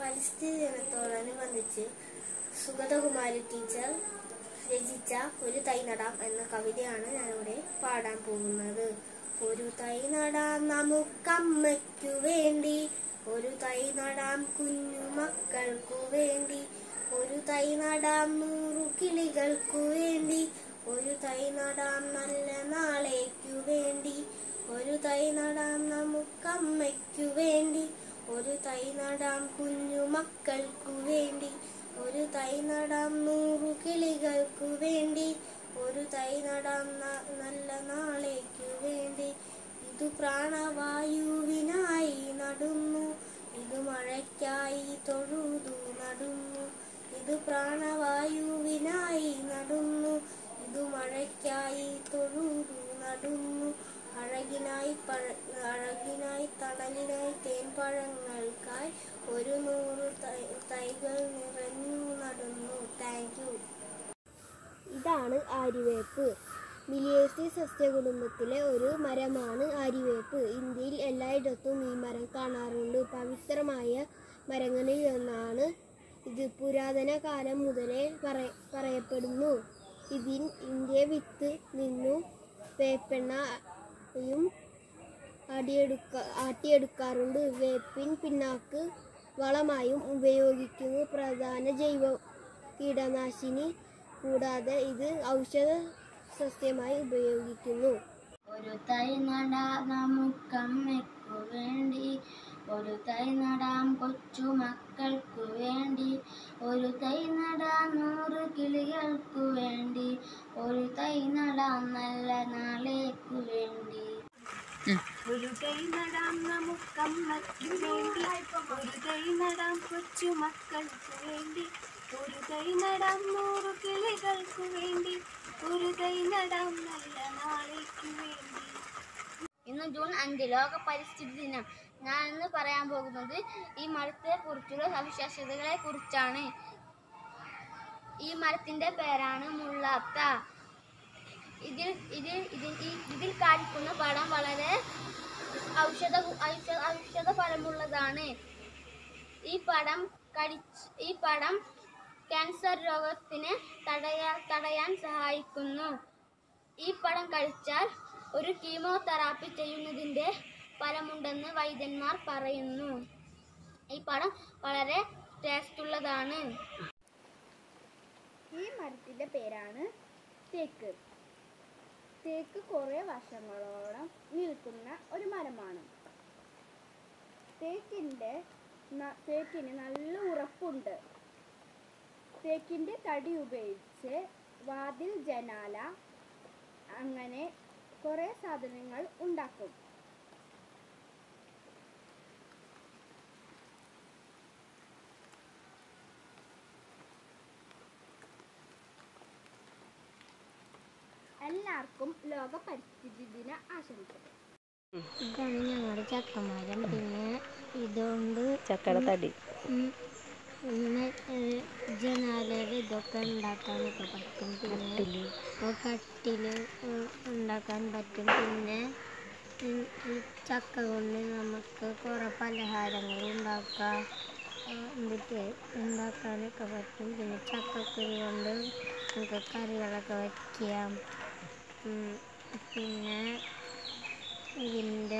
പരിസ്ഥിതി ദിനത്തോടനുബന്ധിച്ച് സുഗതകുമാരി ടീച്ചർ രചിച്ച ഒരു തൈ നടാം എന്ന കവിതയാണ് ഞാനിവിടെ പാടാൻ പോകുന്നത്. ഒരു തൈ നടാം നമുക്കമ്മയ്ക്കു വേണ്ടി, ഒരു തൈ നടാം കുഞ്ഞു മക്കൾക്കു വേണ്ടി, ഒരു തൈ നടാം 100 കിളികൾക്കു വേണ്ടി, ഒരു തൈ നടാം നല്ല നാളേക്കു വേണ്ടി, ഒരു തൈ നടാം നമുക്കമ്മയ്ക്കു വേണ്ടി, ഒരു തൈ നടാം കുഞ്ഞു മക്കൾക്കു വേണ്ടി, ഒരു തൈ നടാം 100 കിളികൾക്കു വേണ്ടി, ഒരു തൈ നടാം നല്ല നാളേക്കു വേണ്ടി. ഇതു പ്രാണവായുവിനായി നടുന്നു, ഇത് മഴയ്ക്കായി തൊഴുതു നടുന്നു, ഇത് പ്രാണവായുവിനായി നടുന്നു, ഇത് മഴയ്ക്കായി തൊഴുതു നടുന്നു, അഴകിനായി തണലിനായി തേൻപഴങ്ങൾക്കായി 100 തൈകൾ നിറഞ്ഞു നടുന്നു. Thank you. ഇതാണ് ആര്യവേപ്പ്. മിലിയേസി സസ്യകുടുംബത്തിലെ ഒരു മരമാണ് ആര്യവേപ്പ്. ഇന്ത്യയിൽ എല്ലായിടത്തും ഈ മരം കാണാറുണ്ട്. പവിത്രമായ മരങ്ങളിൽ ഒന്നാണ് ഇത്. പുരാതന കാലം മുതലേ പറയപ്പെടുന്നു. ഇതിന്റെ വിത്ത് നിന്നും വേപ്പെണ്ണയും ആട്ടിയെടുക്കാറുണ്ട്. വേപ്പിൻ പിണ്ണാക്ക് വളമായും ഉപയോഗിക്കുന്നു. പ്രധാന ജൈവ കീടനാശിനി. കൂടാതെ ഇത് ഔഷധ സസ്യമായി ഉപയോഗിക്കുന്നു. ഒരു തൈ നടാം നമുക്കമ്മയ്ക്കു വേണ്ടി, ഒരു തൈ നടാം കൊച്ചു മക്കൾക്കു വേണ്ടി, ഒരു തൈ നടാം 100 കിളികൾക്കു വേണ്ടി, ഒരു തൈ നടാം നല്ല നാളേക്കു വേണ്ടി. ഒരു തൈ നടാം നമുക്കമ്മയ്ക്കു വേണ്ടി, ഒരു തൈ നടാം കൊച്ചു മക്കൾക്കു വേണ്ടി, ഒരു തൈ നടാം 100 കിളികൾക്കു വേണ്ടി, ഒരു തൈ നടാം നല്ല നാളേക്കു വേണ്ടി. ഇന്ന് ജൂൺ 5 ലോക പരിസ്ഥിതി ദിനം. ഞാൻ ഇന്ന് പറയാൻ പോകുന്നത് ഈ മരത്തെ കുറിച്ചുള്ള സവിശേഷതകളെ കുറിച്ചാണ്. ഈ മരത്തിന്റെ പേരാണ് മുള്ളാത്ത. ഇതിൽ കാണിക്കുന്ന പഴം വളരെ ഔഷധ ഫലമുള്ളതാണ്. ഈ പഴം ക്യാൻസർ രോഗത്തിനെ തടയാൻ സഹായിക്കുന്നു. ഈ പഴം കഴിച്ചാൽ ഒരു കീമോതെറാപ്പി ചെയ്യുന്നതിന്റെ ഫലമുണ്ടെന്ന് വൈദ്യന്മാർ പറയുന്നു. ഈ പഴം വളരെ ടേസ്റ്റുള്ളതാണ്. ഈ മരത്തിന്റെ പേരാണ് തേക്ക്. തേക്ക് കുറെ വർഷങ്ങളോളം നിൽക്കുന്ന ഒരു മരമാണ്. തേക്കിന് നല്ല ഉറപ്പുണ്ട്. തേക്കിന്റെ തടി ഉപയോഗിച്ച് വാതിൽ, ജനാല അങ്ങനെ കുറെ സാധനങ്ങൾ ഉണ്ടാക്കും. എല്ലാവർക്കും ലോക പരിസ്ഥിതി ദിന ആശംസകൾ. ഇതാണ് ഞങ്ങളുടെ ചക്കമരം. പിന്നെ ഇതുകൊണ്ട് ചക്കയുടെ തടി ജനാലയുടെ ഇതൊക്കെ ഉണ്ടാക്കാനൊക്കെ പറ്റും. പിന്നെ കട്ടില് ഉണ്ടാക്കാൻ പറ്റും. പിന്നെ ചക്ക കൊണ്ട് നമുക്ക് കുറേ പലഹാരങ്ങൾ ഉണ്ടാക്കാനൊക്കെ പറ്റും. പിന്നെ ചക്കക്കുരു കൊണ്ട് നമുക്ക് കറികളൊക്കെ വയ്ക്കാം. പിന്നെ ഇതിൻ്റെ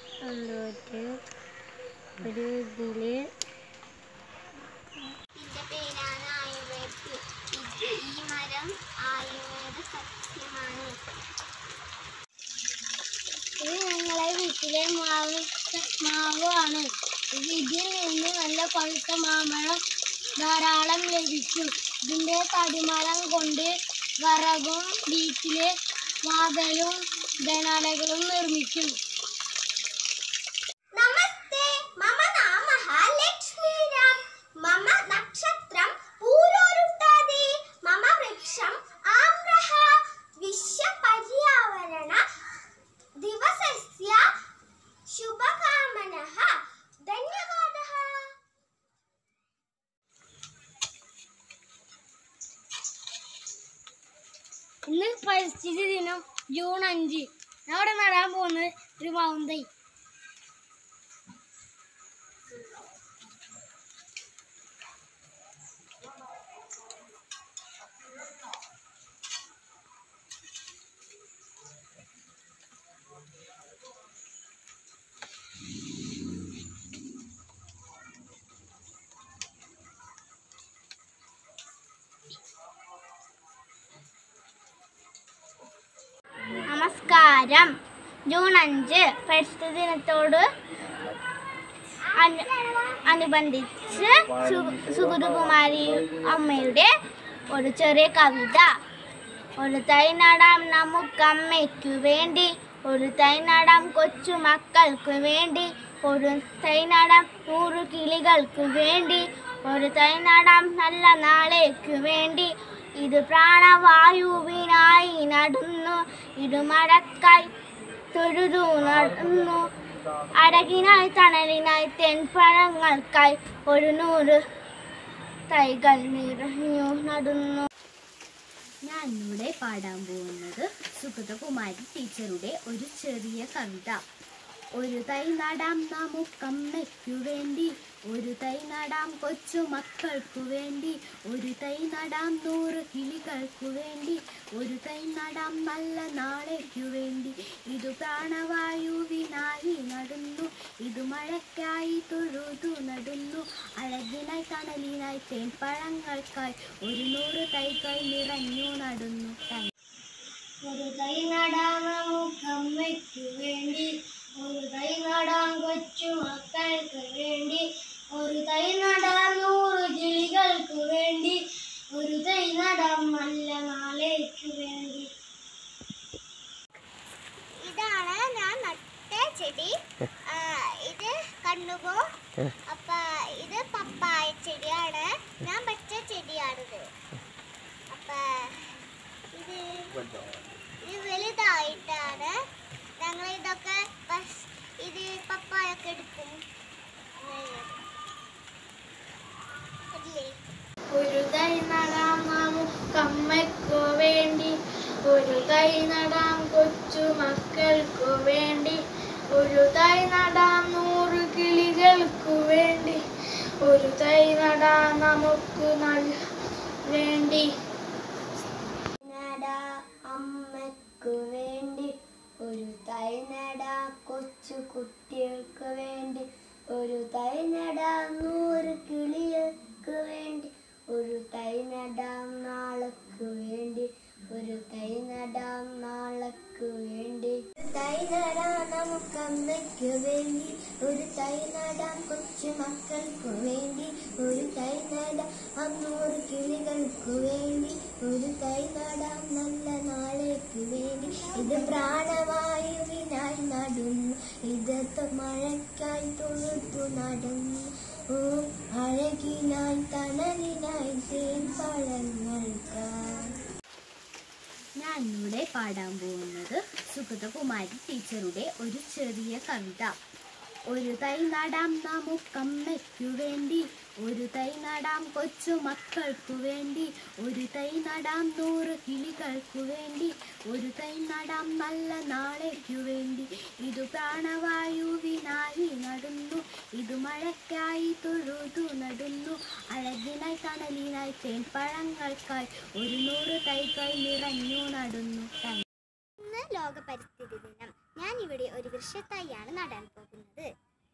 ഒരു ഇതില് പേരാണ് ആയുർവേദ്. ഈ മരം ആയുർവേദ സസ്യമാണ്. ഇത് ഞങ്ങളെ വീട്ടിലെ മാവ് ആണ്. ഇതിൽ നിന്ന് നല്ല പഴുത്ത മാമ്പഴം ധാരാളം ലഭിക്കും. ഇതിന്റെ തടിമരം കൊണ്ട് വിറകും വീട്ടിലെ വാതിലും ജനാലകളും നിർമ്മിക്കും. നമസ്തേ, മമ നാമഃ ലക്ഷ്മീരാം, മമ നക്ഷത്രം പൂരോരുട്ടാതി, മമ വൃക്ഷം ആമ്രഃ. വിശ്വ പര്യാവരണ ദിവസസ്യ ശുഭകാമനഃ. ധന്യവാദഃ. ഇന്ന് പരിസ്ഥിതി ദിനം ജൂൺ 5. ഞാൻ ഇവിടെ നടാൻ പോകുന്നത് ഒരു മാവും തൈ. നമസ്കാരം. ജൂൺ 5 പരിസ്ഥിതി ദിനത്തോട് അനുബന്ധിച്ച് സുഗതകുമാരി അമ്മയുടെ ഒരു ചെറിയ കവിത. ഒരു തൈ നടാം നമുക്കമ്മയ്ക്കു വേണ്ടി, ഒരു തൈ നടാം കൊച്ചു മക്കൾക്ക് വേണ്ടി, ഒരു തൈ നടാം 100 കിളികൾക്ക് വേണ്ടി, ഒരു തൈ നടാം നല്ല നാളേക്കു വേണ്ടി. ഇത് പ്രാണവായുവിനായി നടുന്നു, ഇത് മഴക്കായി തൊഴുതു നടുന്നു, അഴകിനായി തണലിനായി തെൻപഴങ്ങൾക്കായി 100 തൈകൾ നിറഞ്ഞു നടുന്നു. ഞാൻ ഇവിടെ പാടാൻ പോകുന്നത് സുഗതകുമാരി ടീച്ചറുടെ ഒരു ചെറിയ കവിത. ഒരു തൈ നടാം നമുക്കമ്മയ്ക്കു വേണ്ടി, ഒരു തൈ നടാം കൊച്ചു മക്കൾക്കു വേണ്ടി, ഒരു തൈ നടാം 100 കിളികൾക്കു വേണ്ടി, ഒരു തൈ നടാം നല്ല നാളേക്കു വേണ്ടി. ഇത് പ്രാണവായുവിനായി നടുന്നു, ഇത് മഴയ്ക്കായി തൊഴുതു നടുന്നു, അഴകിനായി തണലിനായി തേൻപഴങ്ങൾക്കായി 100 തൈകൾ നിറഞ്ഞു നടുന്നു. ഒരു തൈ നടാം നമുക്കമ്മയ്ക്കു വേണ്ടി, ഒരു തൈ നടാം കൊച്ചു മക്കൾക്ക് വേണ്ടി, ഒരു തൈ നടാം 100 കിളികൾക്ക് വേണ്ടി, ഒരു തൈ നടാം നല്ല നാളേക്കു വേണ്ടി. ഇതാണ് ഞാൻ നട്ട ചെടി. ഇത് കണ്ണുപോ. അപ്പൊ ഇത് പപ്പായ ചെടിയാണ്. ഞാൻ പച്ച ചെടിയാണിത്. അപ്പൊ ഇത് വലുതായിട്ടാണ് ഞങ്ങൾ ഇതൊക്കെ ഇത് പപ്പായൊക്കെ എടുക്കും. ഒരു തൈ നടാം നമുക്കമ്മയ്ക്കു വേണ്ടി, ഒരു തൈ നടാം കൊച്ചു മക്കൾക്കു വേണ്ടി, ഒരു തൈ നടാം 100 കിളികൾക്കു വേണ്ടി, ഒരു തൈ നടാം നമുക്ക് വേണ്ടി. അമ്മയ്ക്കു വേണ്ടി, ഒരു തൈ നടാം കൊച്ചു കുട്ടികൾക്ക് വേണ്ടി, ഒരു തൈ നടാം 100 കിളികൾക്ക് വേണ്ടി, ഒരു തൈ നടാം നാളേക്കു വേണ്ടി, ഒരു തൈ നടാം നാളേക്കു വേണ്ടി. തൈ നടാം നമുക്കമ്മയ്ക്കു വേണ്ടി, ഒരു തൈ നടാം കൊച്ചു മക്കൾക്കു വേണ്ടി, ഒരു തൈ നടാം 100 കിളികൾക്കു വേണ്ടി, ഒരു തൈ നടാം നല്ല നാളേക്കു വേണ്ടി. ഇത് പ്രാണവായുവിനായി നടുന്നു, ഇത് മഴയ്ക്കായി തൊഴുതു നടന്നു, അഴകിനായി തണലിനായി തേൻപഴങ്ങൾക്കായി. ഞാൻ ഇവിടെ പാടാൻ പോകുന്നത് സുഗതകുമാരി ടീച്ചറുടെ ഒരു ചെറിയ കവിത. ഒരു തൈ നടാം നമുക്കമ്മയ്ക്കു വേണ്ടി, ഒരു തൈ നടാം കൊച്ചു മക്കൾക്കു വേണ്ടി, ഒരു തൈ നടാം 100 കിളികൾക്കു വേണ്ടി, ഒരു തൈ നടാം നല്ല നാളേക്കു വേണ്ടി. ഇത് പ്രാണവായുവിനായി നടുന്നു, ഇത് മഴയ്ക്കായി തൊഴുതു നടുന്നു, അഴകിനായി തണലിനായി തേൻപഴങ്ങൾക്കായി 100 തൈകൾ നിറഞ്ഞു നടുന്നു. ഇന്ന് ലോക പരിസ്ഥിതി ദിനം. ഞാൻ ഇവിടെ ഒരു വൃക്ഷത്തൈയാണ് നടാൻ പോകുന്നത്.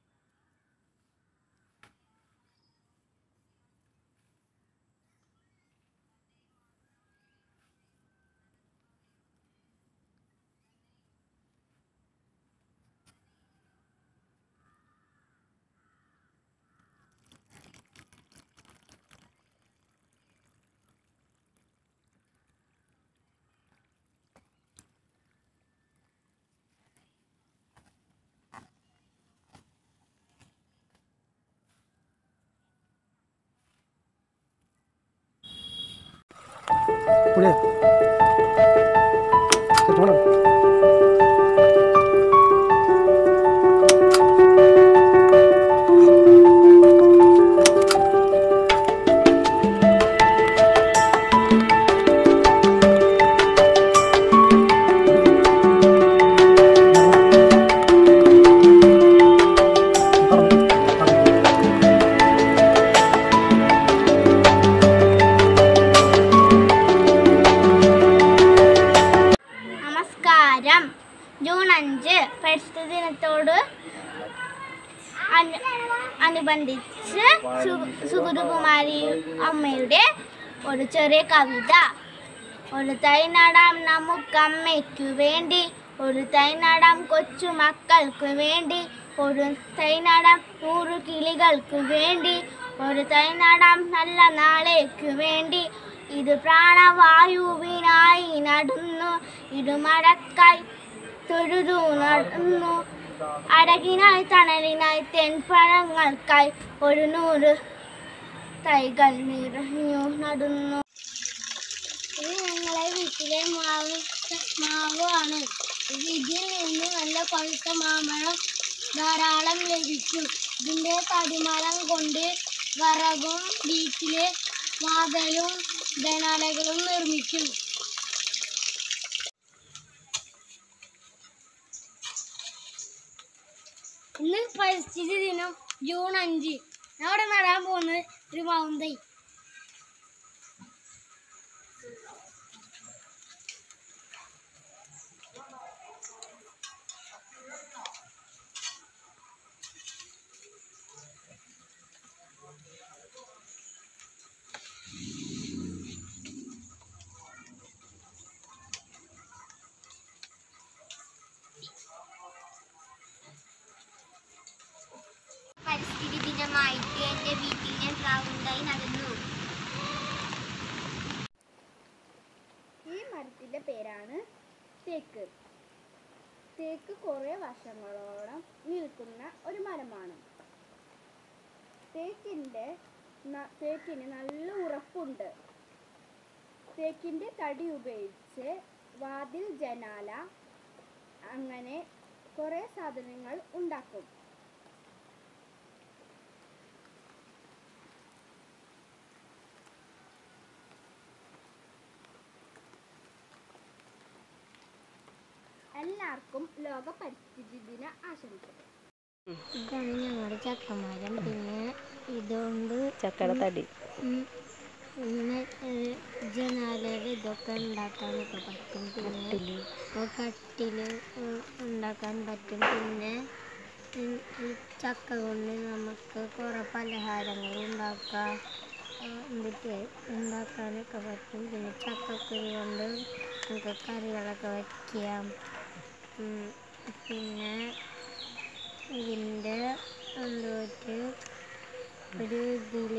ജൂൺ 5 പരിസ്ഥിതി ദിനത്തോട് അനുബന്ധിച്ച് സുഗതകുമാരി അമ്മയുടെ ഒരു ചെറിയ കവിത. ഒരു തൈ നടാം നമുക്കമ്മയ്ക്കു വേണ്ടി, ഒരു തൈ നടാം കൊച്ചു മക്കൾക്ക് വേണ്ടി, ഒരു തൈ നടാം 100 കിളികൾക്ക് വേണ്ടി, ഒരു തൈ നടാം നല്ല നാളേക്ക് വേണ്ടി. ഇത് പ്രാണവായുവിനായി നടുന്നു, ഇടുമഴക്കായി തൊഴുതു നടുന്നു, അഴകിനായി തണലിനായി തെൻപഴങ്ങൾക്കായി 100 തൈകൾ നിറഞ്ഞു നടുന്നു. ഇത് ഞങ്ങളെ വീട്ടിലെ മാവ് ആണ്. ഇതിൽ നിന്ന് നല്ല പഴുത്ത മാമ്പഴം ധാരാളം ലഭിക്കും. ഇതിൻ്റെ തടിമരം കൊണ്ട് വിറകും വീട്ടിലെ വാതിലും ജനാലകളും നിർമ്മിക്കും. ഇന്ന് പരിസ്ഥിതി ദിനം ജൂൺ 5. ഞാൻ ഇവിടെ നടാൻ പോകുന്നത് ഒരു മാവും തൈ. പരിസ്ഥിതി ദിനമായിട്ട് എൻ്റെ വീട്ടിൽ ഞാൻ പ്ലാവുണ്ടായി നടന്നു. ഈ മരത്തിൻ്റെ പേരാണ് തേക്ക്. തേക്ക് കുറേ വർഷങ്ങളോളം നിൽക്കുന്ന ഒരു മരമാണ്. തേക്കിന് നല്ല ഉറപ്പുണ്ട്. തേക്കിൻ്റെ തടി ഉപയോഗിച്ച് വാതിൽ, ജനാല അങ്ങനെ കുറേ സാധനങ്ങൾ ഉണ്ടാക്കും. എല്ലാവർക്കും ലോക പരിസ്ഥിതി ദിന ആശംസകൾ. ഇതാണ് ഞങ്ങളുടെ ചക്കമരം. പിന്നെ ഇതുകൊണ്ട് ചക്കയുടെ തടി ഇങ്ങനെ ജനാലകൾ ഇതൊക്കെ ഉണ്ടാക്കാനൊക്കെ പറ്റും. പിന്നെ കട്ടിൽ ഉണ്ടാക്കാൻ പറ്റും. പിന്നെ ഈ ചക്ക കൊണ്ട് നമുക്ക് കുറേ പലഹാരങ്ങൾ ഉണ്ടാക്കാനൊക്കെ പറ്റും. പിന്നെ ചക്കക്കുരു കൊണ്ട് നമുക്ക് കറികളൊക്കെ വയ്ക്കാം. പിന്നെ ഇതിൻ്റെ ഒരു ഇതിൽ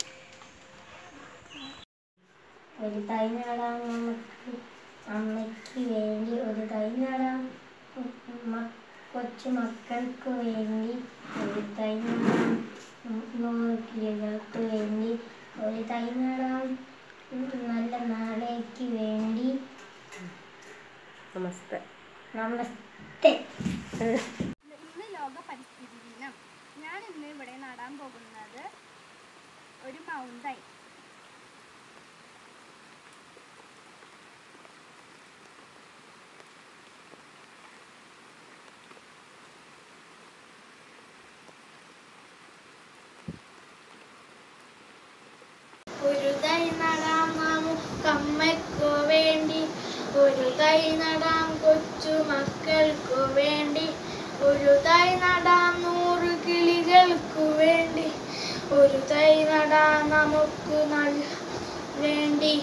ഒരു തൈ നടാം നമുക്ക് അമ്മയ്ക്ക് വേണ്ടി, ഒരു തൈ നടാം കൊച്ചു മക്കൾക്ക് വേണ്ടി, ഒരു തൈ നടാം 100 കിളികൾക്ക് വേണ്ടി, ഒരു തൈ നടാം നല്ല നാളേക്ക് വേണ്ടി. നമസ്തേ. നമസ്തേ. ഇന്ന് ലോക പരിസ്ഥിതി ദിനം. ഞാൻ ഇന്ന് ഇവിടെ നടാൻ പോകുന്നത് ഒരു മാവും തൈ. ഒരു തൈ നടാം നമുക്കമ്മയ്ക്കു വേണ്ടി, ഒരു തൈ നടാം കൊച്ചു മക്കൾക്കു വേണ്ടി, ഒരു തൈ നടാം 100 കിളികൾക്കു വേണ്ടി, ഒരു തൈ നടാം നമുക്ക് വേണ്ടി.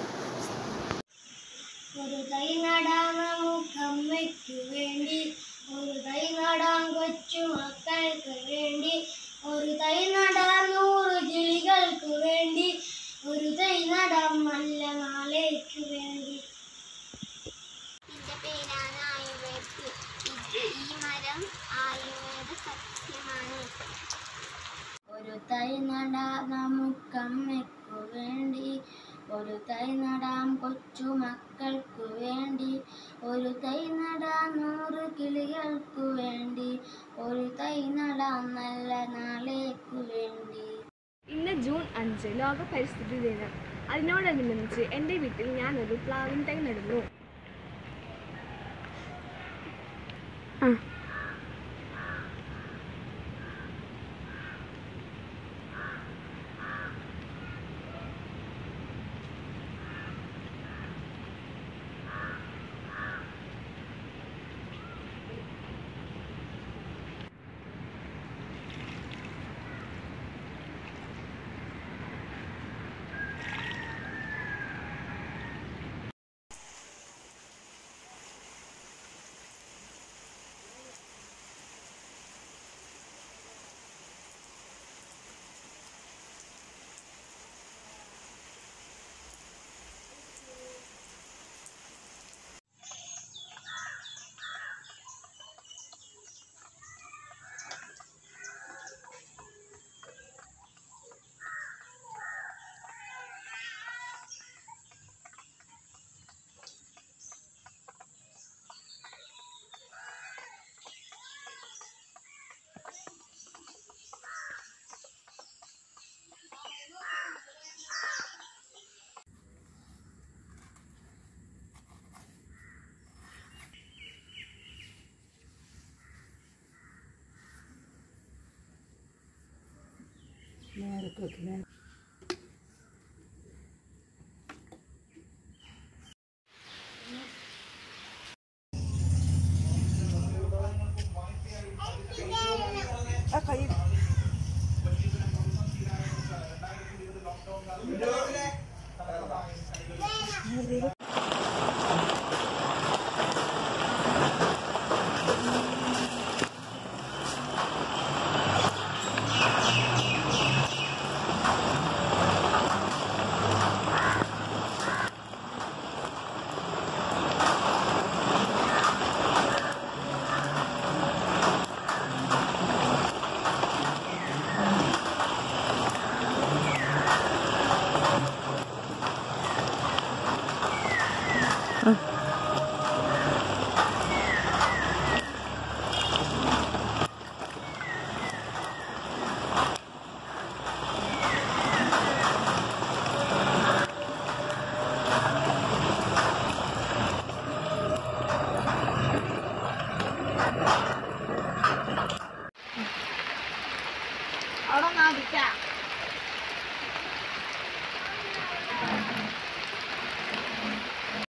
ഒരു തൈ നടാം നമുക്കമ്മയ്ക്കു വേണ്ടി, ഒരു തൈ നടാം കൊച്ചു മക്കൾക്ക് വേണ്ടി, ഒരു തൈ നടാം 100 കിളികൾക്ക് വേണ്ടി, ഒരു തൈ നടാം നല്ല നാളേക്ക് വേണ്ടി. ഇതിന്റെ പേരാണ് ആയുർവേദ്. ഈ മരം ആയുർവേദ സസ്യമാണ്. ഒരു തൈ നടാം നമുക്കമ്മയ്ക്കു വേണ്ടി, ഒരു തൈ നടാം കൊച്ചു മക്കൾക്കു വേണ്ടി, ഒരു തൈ നടാം 100 കിളികൾക്കു വേണ്ടി, ഒരു തൈ നടാം നല്ല നാളേക്കു വേണ്ടി. ഇന്ന് ജൂൺ 5 ലോക പരിസ്ഥിതി ദിനം. അതിനോടനുബന്ധിച്ച് എൻ്റെ വീട്ടിൽ ഞാനൊരു പ്ലാവിൻ തൈ നടുന്നു.